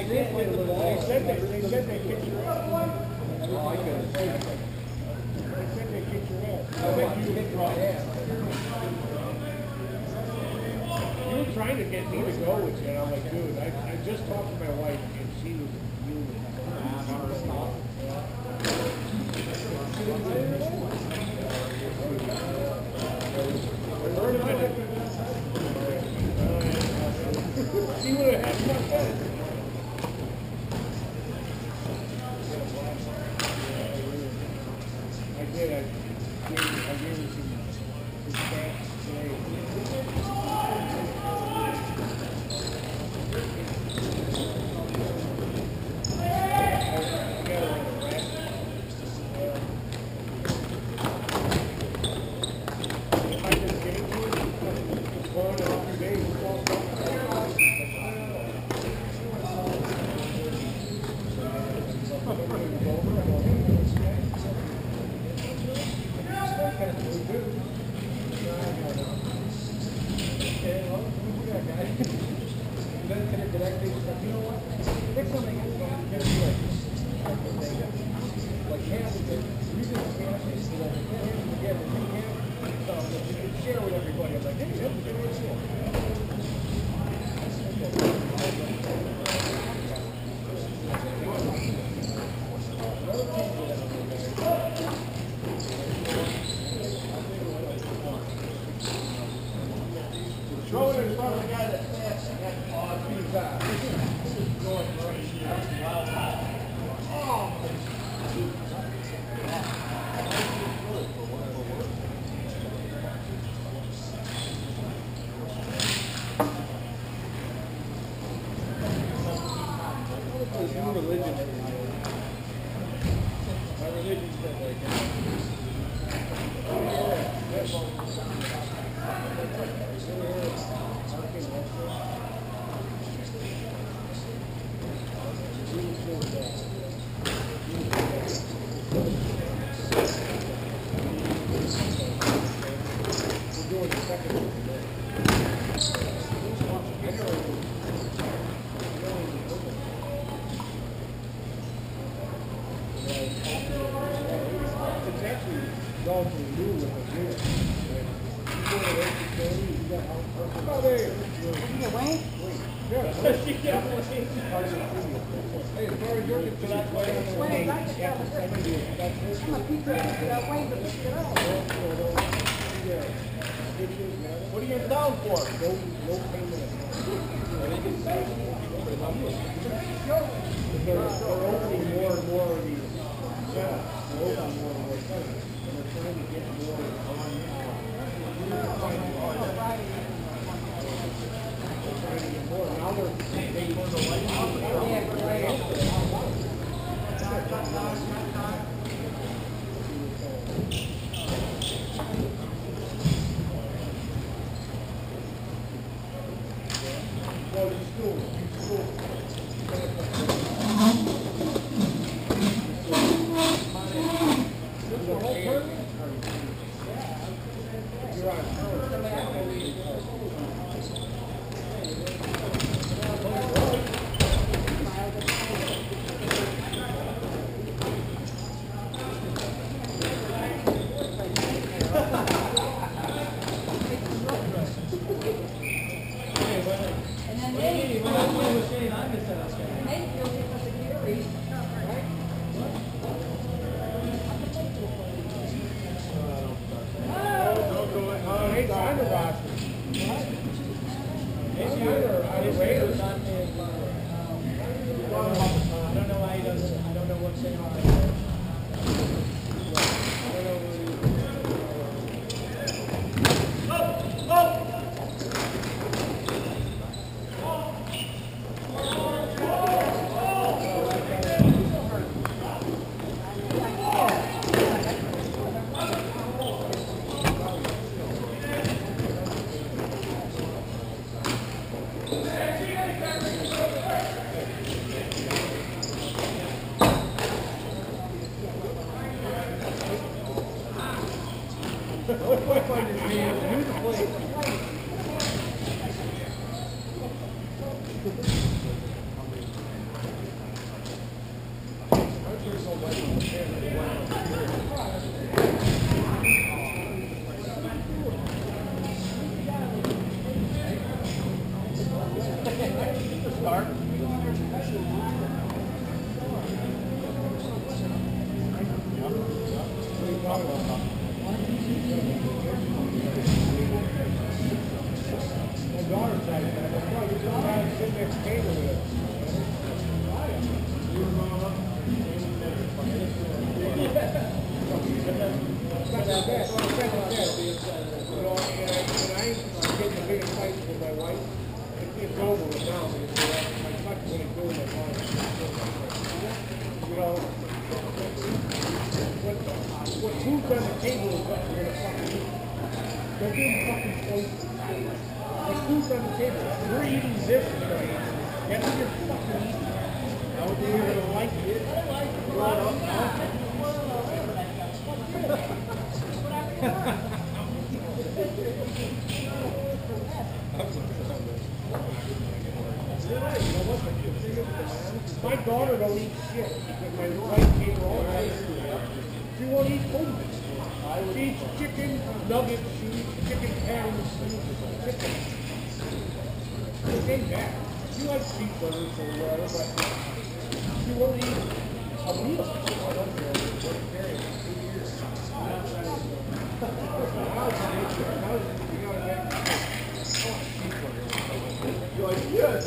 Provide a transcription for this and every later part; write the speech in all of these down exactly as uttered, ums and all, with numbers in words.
said they, they said they kicked your ass. Oh, I couldn't say that. They said they kicked your ass. I bet you kicked my ass. You were trying to get me to go with you, and I'm like, dude, I, I just talked to my wife, and she was, you was, she would have had my bed. I did. I gave, I gave her some, some facts today. Throw it in front of the guy that's passing that on two times. This is going right here. Oh! There's no religion in it. My religion's been like that. Oh, yeah. That's all. What are you down for? No, no payment. They're opening more and more of these setups. They're opening more and more setups. And they're trying to get more on now. They're trying to get more. Now they're taking more the light. My daughter don't eat shit because my wife gave her all that stuff. She won't eat food. She eats chicken nuggets, she eats chicken patties, she eats chicken. It ain't bad. She likes cheeseburgers or whatever, but she won't eat a meal. I don't know. You're like, yes.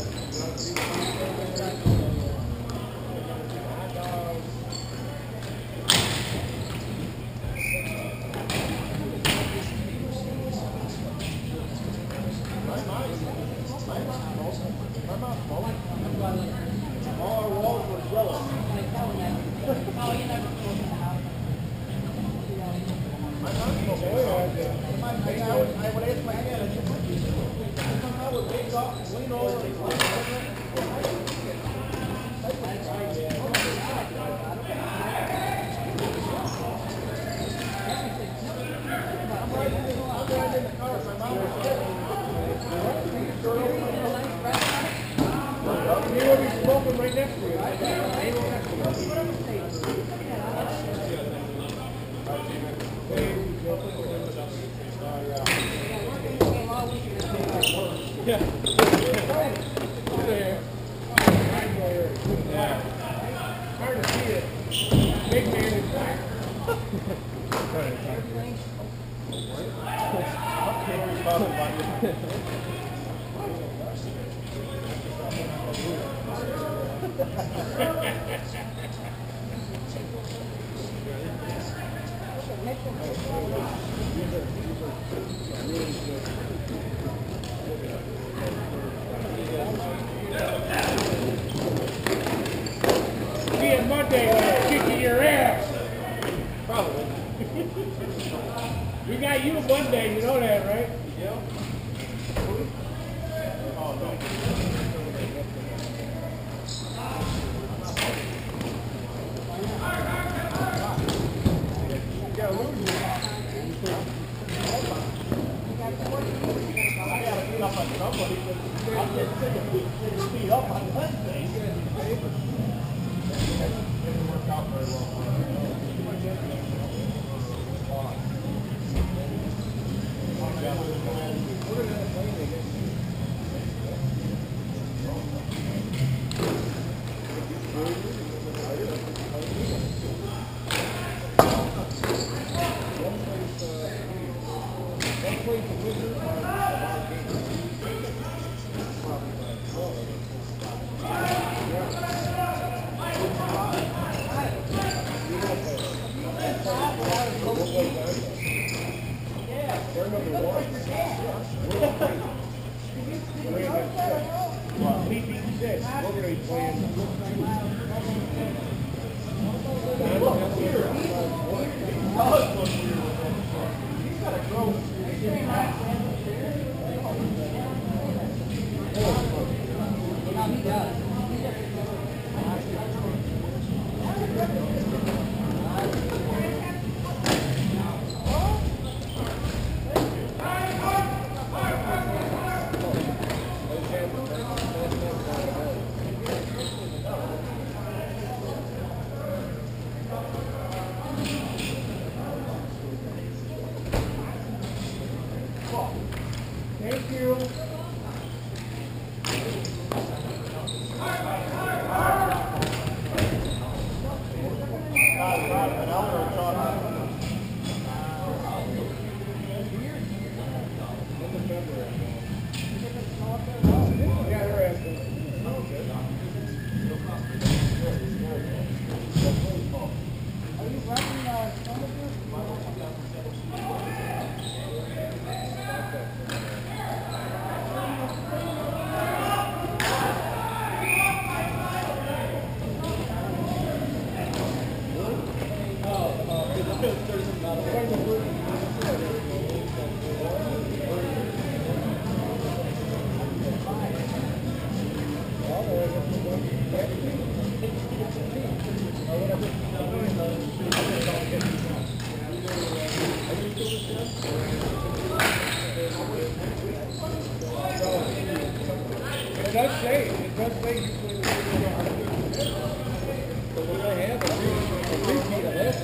It does say, it does say you can do it. But what I have is a repeat of this.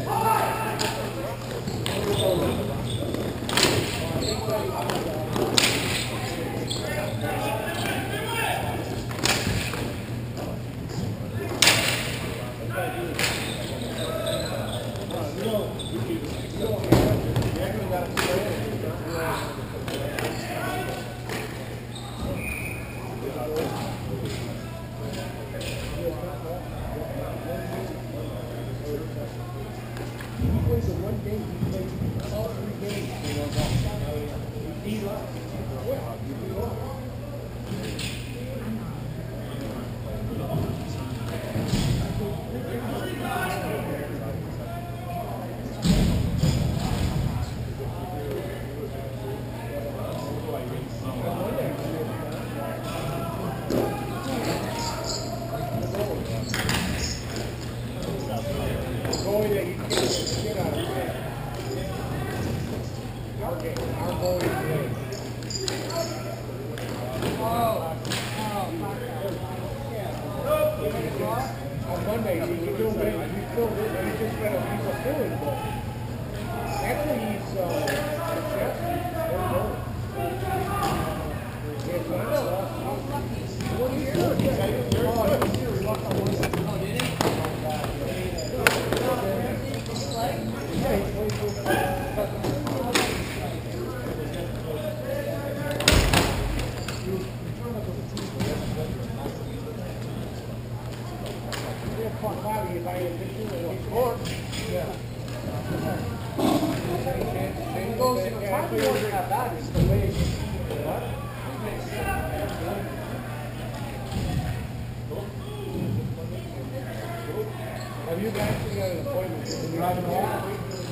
Have you actually got an appointment? Are you driving home?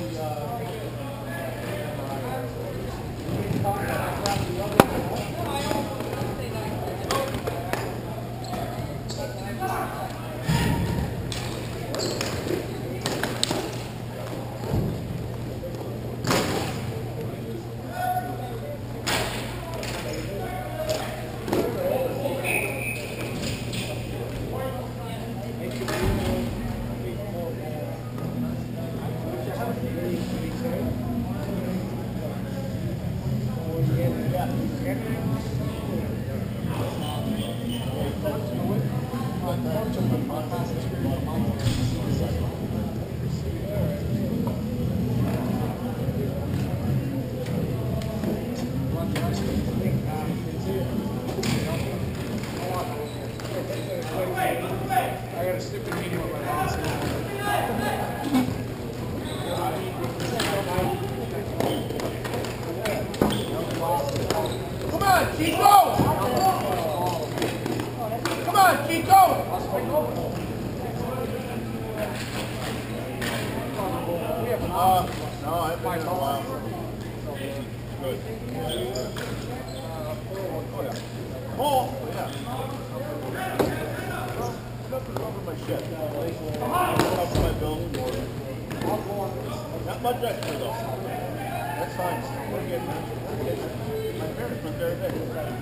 Not much extra though. That's fine. We're getting, we're getting, my parents went there today.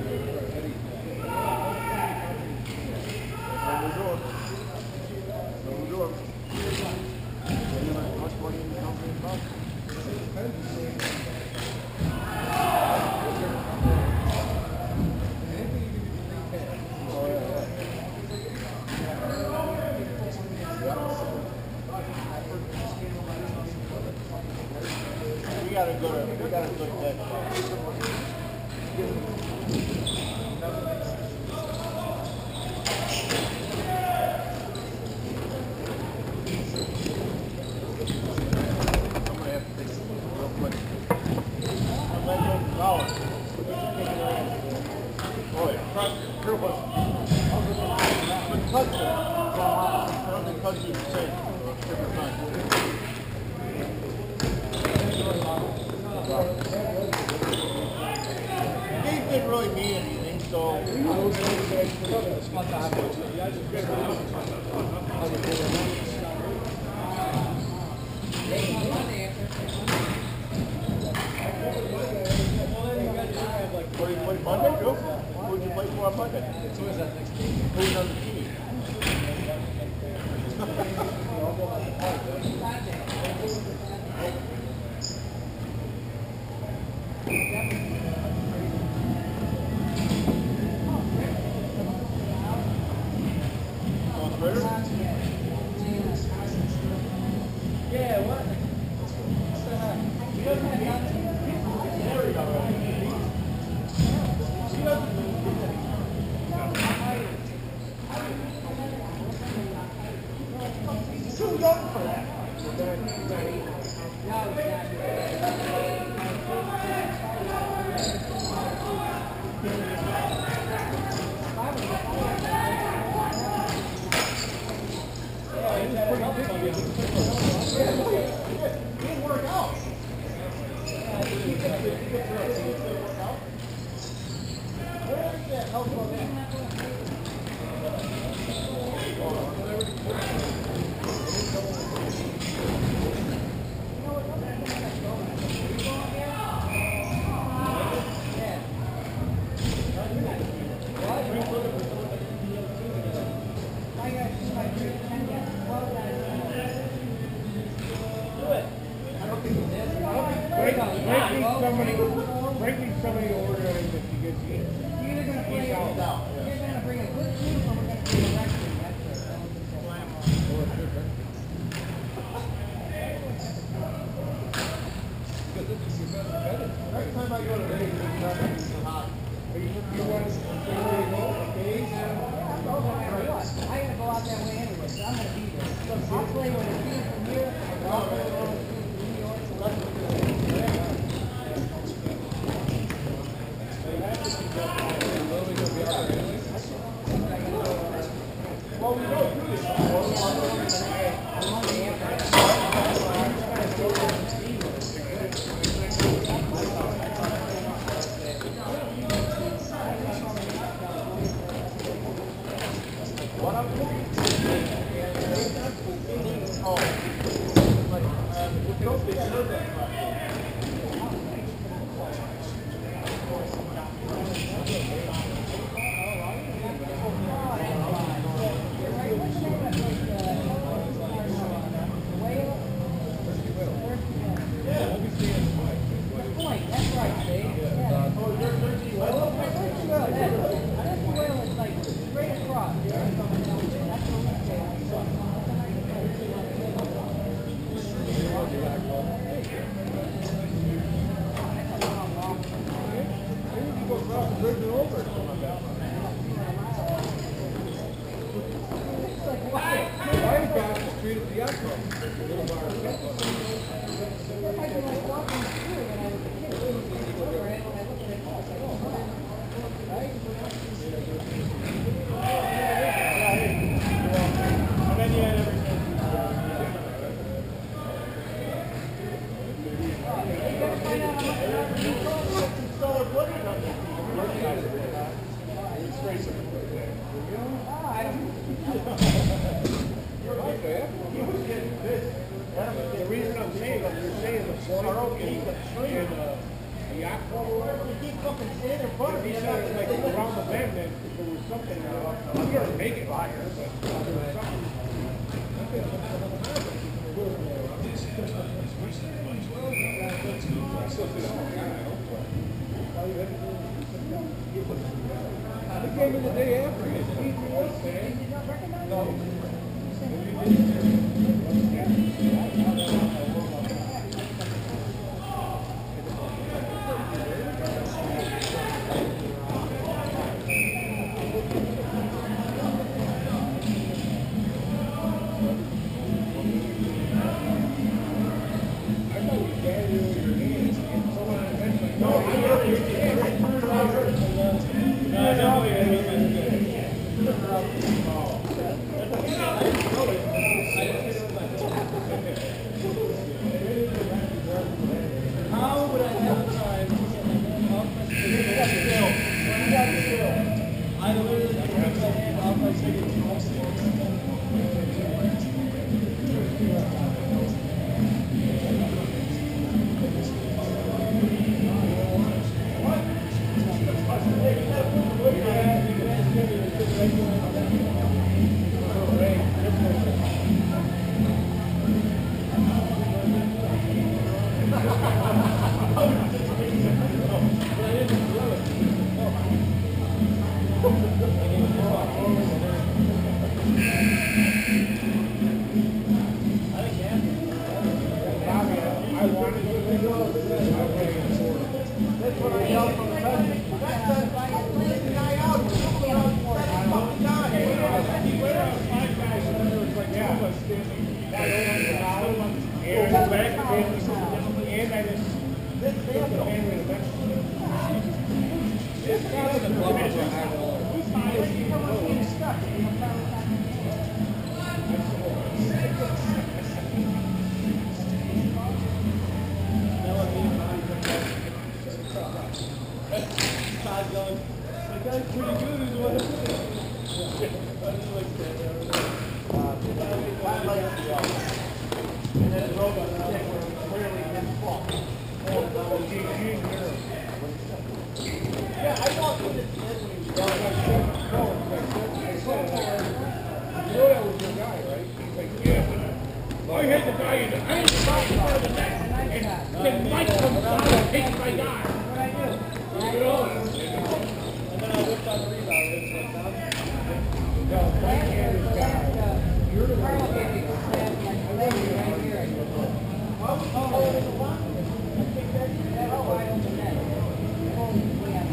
So we're doing. So we're doing. How much money in the company about? We gotta go to, we gotta look at that. I'm gonna have to take some real quick. I'm letting go for dollars. Oh yeah, trust me, real quick. But touch it. I'm gonna touch you the same. Different time. Dave didn't really mean anything, so Yeah, what? What the heck? He doesn't have nothing. There we go. He doesn't. He's too young for that. Somebody, breaking somebody to order anything that she gets eaten. You're either going to bring, you're going to bring a good food or we're going to bring a restaurant. That's it. Next time I go to Vegas, it's not going to be so hot. Are you, you want to go? Okay. Yeah, I'm going no matter what. I got to go out that way anyway, so I'm going to be there. I'll play with a team from here, and I'll play with a team from New York. So let's go. Well, we don't do this. What I'm looking for The reason I'm saying that you're saying the point and uh, the yacht club or whatever, you keep fucking standing in front of me. Like around the bend, then if there was something, uh, I'm gonna make it by here, but there was something. The game of the day after. No. hit the guy in the, I hit the guy in front of the net. And then Mike comes down and takes my guy. What I do? You know? And then I whipped out the rebound. It's like, No, Mike and his guy. You're the one. Carl gave me this man, like, a lady right here. Oh, oh, there's a one. That's wide open net. Oh, we have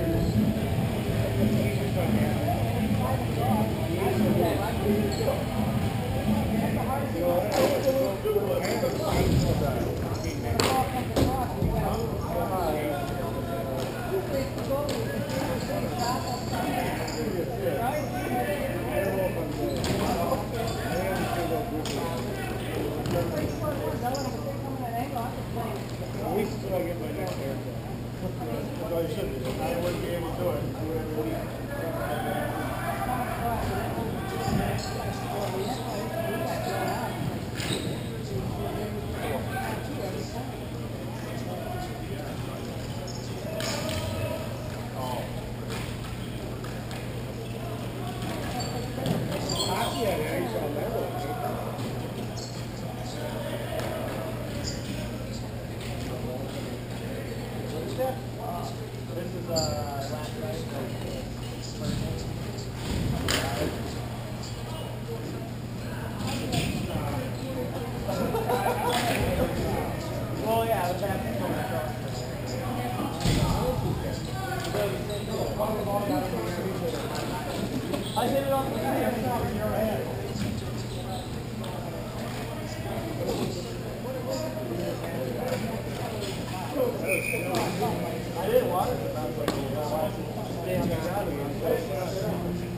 At least until I get my next haircut. that's all you should do. I wouldn't be able to do it. Hockey had an ice on that one. This is uh, last night. Well, yeah, the back is going across. I hit it off the guy every time you're ahead. I didn't watch it, but I was like, oh, damn, it's out of here.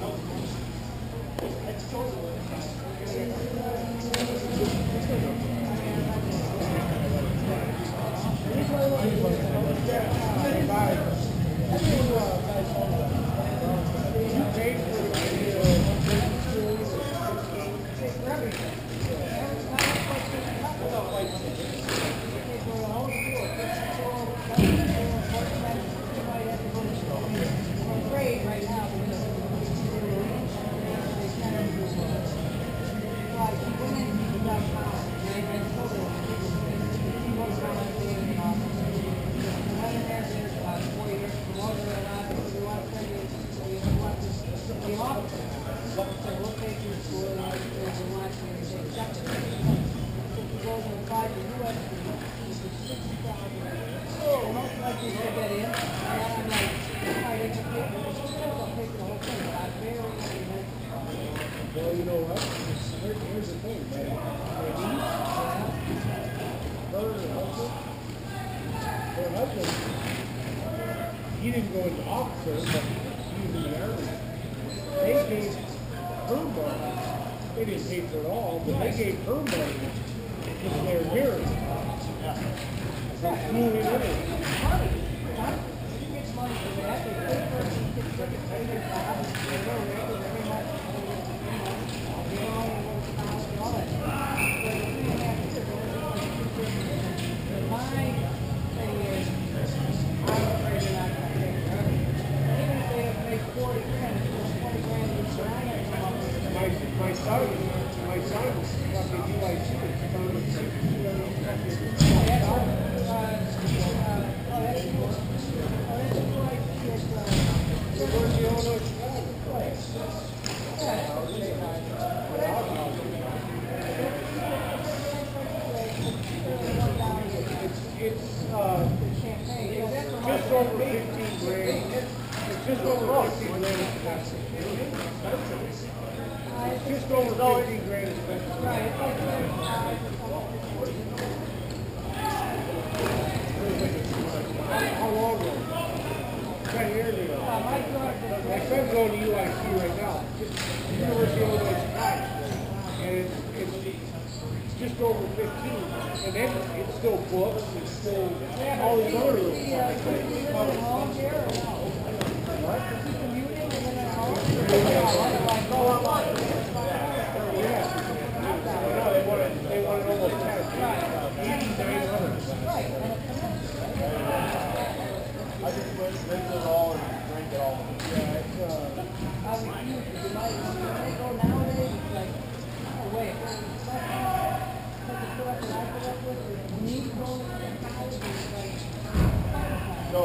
Well, you know what? Here, here's the thing, man. My niece, brother and husband, their husband, he didn't go into officer, but he was in the army. They gave her money. They didn't pay for it all, but they gave her money because they're here. They're school and everything. My, my son, my son was fucking U I C. It's, uh, just over fifteen grand. It's just over fifteen grand expensive. It's just over fifteen grand expensive. How long ago? Ten years ago. My son's going to U I C right now. Just University of Illinois Chicago. And it's, it's, it's just over fifteen. And then it's still books, it's still all these other little Yeah. They want it, they want it almost ten. eighty-nine hundred. I just went, drink it all and drink it all. Yeah, it's, uh, I refuse to do my, when they go nowadays, it's like, no way.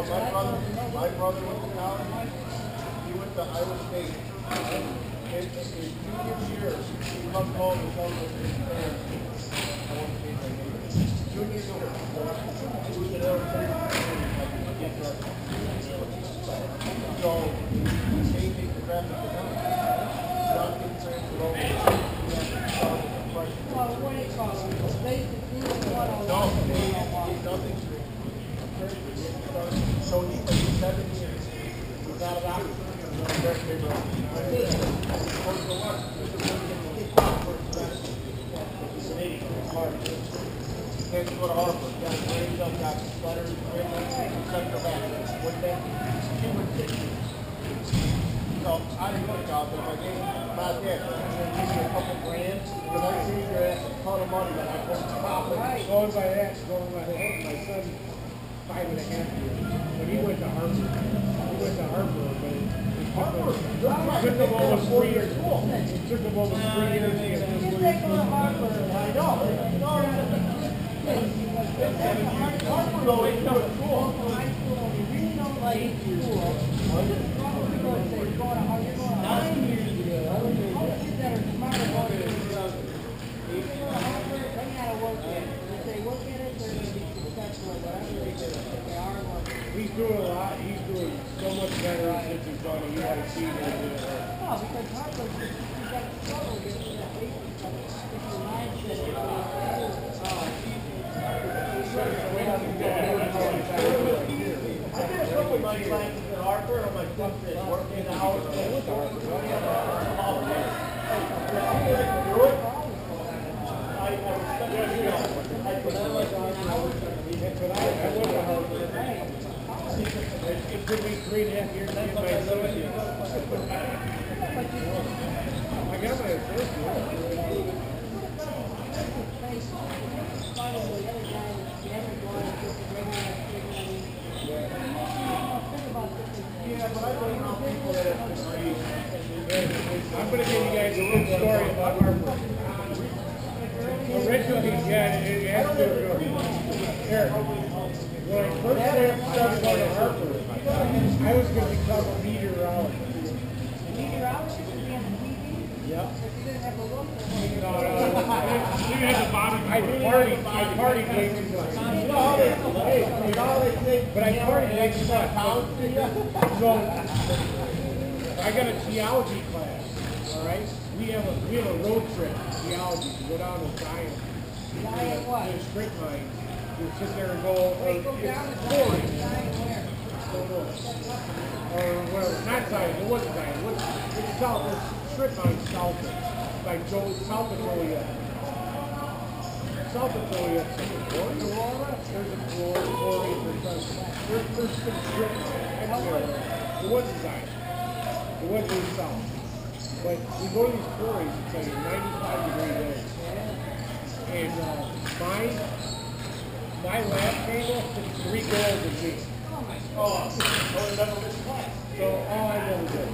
my brother, my brother went to college. He went to Iowa State. In his junior year, he comes home and tells us his parents, I want to change my name. Junior year, he was at Arizona. So, he's changing the graphic design. Not getting transferred over. He has to start with a fresh. Well, what do you call it? Basic food, what else? No, he did nothing to so he for seven years without a doctor. Can't go to Harvard. Got his grades up, got his letters, sent her back. Went back. She was sick. So I didn't go to college, but if I gave my dad, I'm going to give you a couple grand. The next year you're asking a ton of money that I couldn't stop it. Going by that, going by that, my son, five and a half years, when he went to Harvard, he went to Harvard, but it, it Harvard? took him almost three years. It took him almost three years to get You this. take go to Harvard. I know. Harvard though ain't no school. High school, if you really don't like school, probably go to say, go to Harvard, you're going to Harvard. All the kids that are smart about it, if you go to Harvard, learn how to work at it. If they work at it, they're going to be successful at whatever they do. If they are working. He's doing a lot, he's doing so much better since he's gone to U I C than he did at Harvard. No, because Harvard, you got to struggle with that basic stuff. If your mindset is I did a couple of my classes at Harvard on my fifth day, working hours. I went to Harvard. I It took me three and a half years to get my associate. I got my associate. Yeah, but I've been around people that have degrees. I'm going to give you guys a little story about Harvard. Originally, yeah, it has to go. Here, when I first started going to Harvard, I was going to become a meteorologist. Meteorologist would be on the T V? Yep. If you didn't have a look, No, no, you had the bottom. I partied, I partied way too much. But I partied way too much. So, I got a geology class, all right? We have a, we have a road trip, geology, to go down to Zion. Zion what? To the strip mine. You sit there and go, or Wait, go it's down to quarry. Zion where? Or whatever, not Zion, it wasn't Zion, it was, it's south, it's strip mine south of, like Joe, south of Joliet. South of Joliet, there's a Aurora, there's a quarry, quarry, there's a, there's, there's some strip mine. It wasn't Zion, it wasn't really south. But we go to these quarries, it's like a ninety-five degree day. And uh, my, my lab table took three goals a week. Oh, so you never missed class. So all I never did.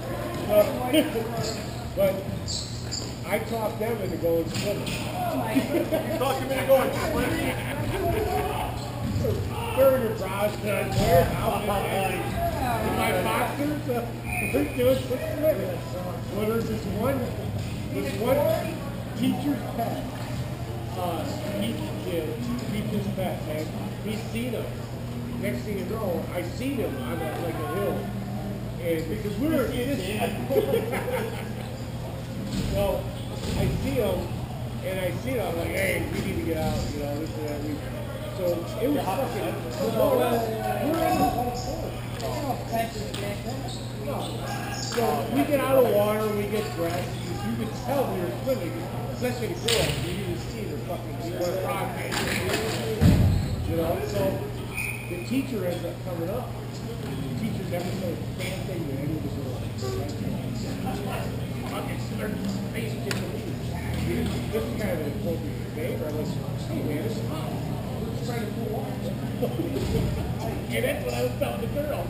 But, but I taught them into going swimming. You thought you were going swimming? They're in your brows done, wear outfit, and my boxers, uh, they're doing some swimming. Well, there's this one, this one teacher's pet. Uh, he kid, teacher's pet, man. He's seen him. Next thing you know, I seen him on a, like a hill. And because we were in this well, I see him and I see him, I'm like, hey, we need to get out, you know, this and that. We, so it was fucking, you know, we were in the whole court. No. So we get out of the water, we get dressed, you, you could tell we were swimming, especially the girls, you could see their fucking, their frog face. You know, so the teacher ends up coming up. The teacher never said a damn thing to any of the girls. Fucking their face didn't leave. This is kind of an appropriate day, where I was like, hey man, this is hot. We're just trying to cool off. And that's what I was telling the girl.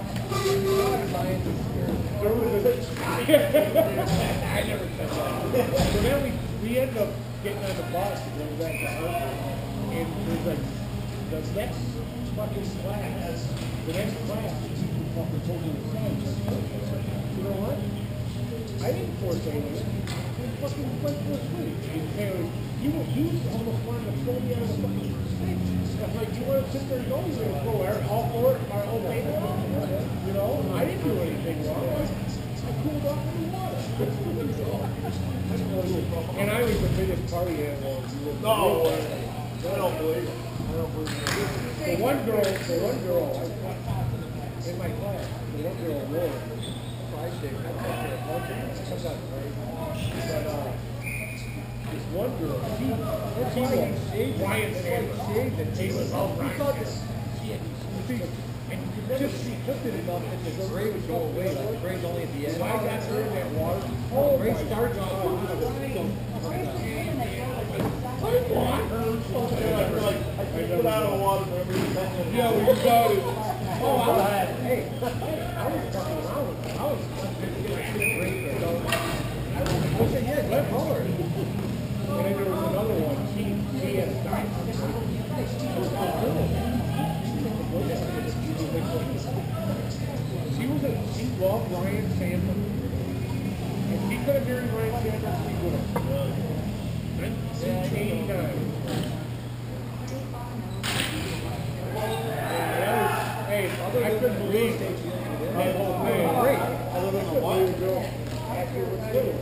There was a, I never said that. So then we, we ended up getting on the bus and going back to Harvard. And there's like, the next fucking class The next class, he fucking told me to sign. You know what? I didn't force anything. I fucking went for a swing. He was, he was almost wanting to throw me out of the fucking thing. I'm like, you want to sit there and go? You're going to throw air all for it, my own paper? You know, I didn't do anything wrong. I cooled off in the water. And I was the biggest party animal. No, I don't believe it. I don't believe it. For one girl, for one girl, I, in my class, the one girl wore it. So I said, I took her a bunch of them. Sometimes, right? But, uh, this one girl, she, she was Ryan Sanders. Shaved and she was all Ryan Sanders. She had these, and just she cooked it enough that the gray would go away. Like the gray's only at the end. When I got her in that water, oh, gray starts on I want her. I put out of the water for every second. yeah, we got it. Oh, I was, hey, hey, I was fucking around with her. I was great. I said, yeah, let her. And then there was another one. She, she had died. She was a, she loved Ryan Sanders. If she could have married Ryan Sanders, she would have. nineteen eighty-nine. Hey, I couldn't believe that whole thing. Great. I live in a wild girl. After it was good.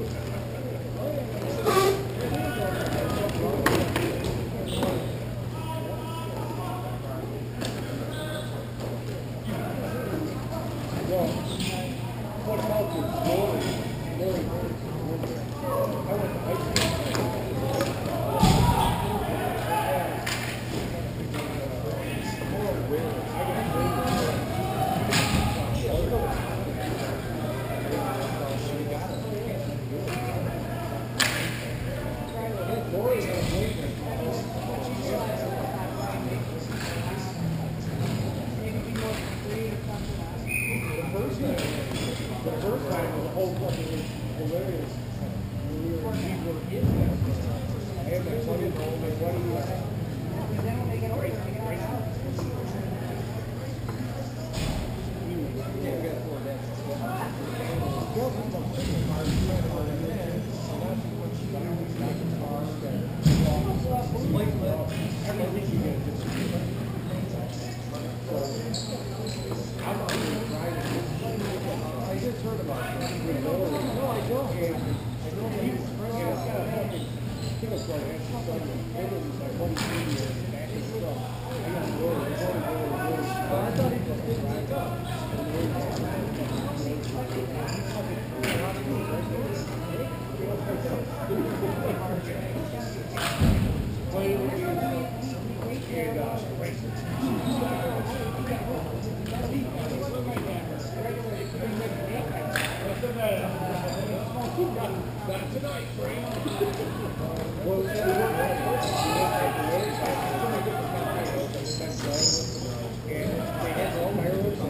Well, what about this story? Lori Bird. I went to high school. Not tonight,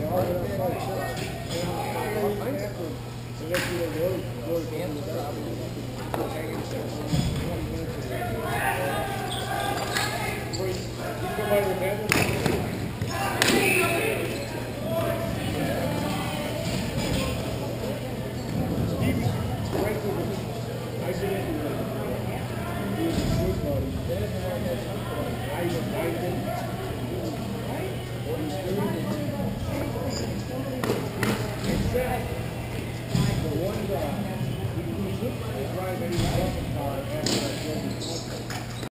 Frank.